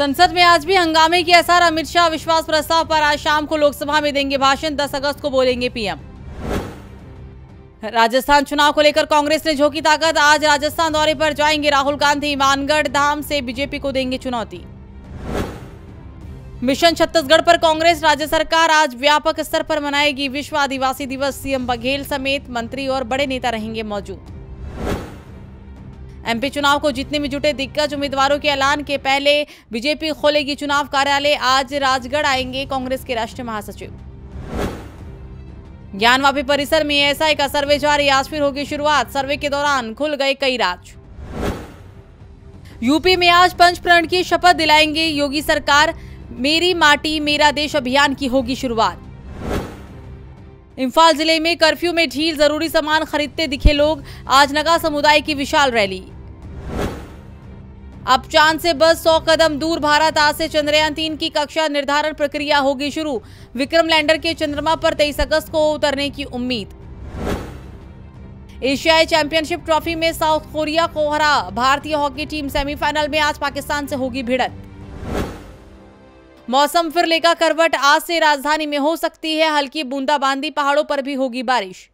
संसद में आज भी हंगामे के असर। अमित शाह विश्वास प्रस्ताव पर आज शाम को लोकसभा में देंगे भाषण। 10 अगस्त को बोलेंगे पीएम। राजस्थान चुनाव को लेकर कांग्रेस ने झोंकी ताकत। आज राजस्थान दौरे पर जाएंगे राहुल गांधी। मानगढ़ धाम से बीजेपी को देंगे चुनौती। मिशन छत्तीसगढ़ पर कांग्रेस। राज्य सरकार आज व्यापक स्तर पर मनाएगी विश्व आदिवासी दिवस। सीएम बघेल समेत मंत्री और बड़े नेता रहेंगे मौजूद। एमपी चुनाव को जीतने में जुटे दिग्गज उम्मीदवारों के ऐलान के पहले बीजेपी खोलेगी चुनाव कार्यालय। आज राजगढ़ आएंगे कांग्रेस के राष्ट्रीय महासचिव। ज्ञानवापी परिसर में एसआई का सर्वे जारी। आज फिर होगी शुरुआत। सर्वे के दौरान खुल गए कई राज। यूपी में आज पंचप्रण की शपथ दिलाएंगे योगी सरकार। मेरी माटी मेरा देश अभियान की होगी शुरुआत। इंफाल जिले में कर्फ्यू में ढील। जरूरी सामान खरीदते दिखे लोग। आज नगा समुदाय की विशाल रैली। अब चांद से बस 100 कदम दूर भारत। आज से चंद्रयान 3 की कक्षा निर्धारण प्रक्रिया होगी शुरू। विक्रम लैंडर के चंद्रमा पर 23 अगस्त को उतरने की उम्मीद। एशियाई चैंपियनशिप ट्रॉफी में साउथ कोरिया को हरा भारतीय हॉकी टीम। सेमीफाइनल में आज पाकिस्तान से होगी भिड़ंत। मौसम फिर लेगा करवट। आज से राजधानी में हो सकती है हल्की बूंदाबांदी। पहाड़ों पर भी होगी बारिश।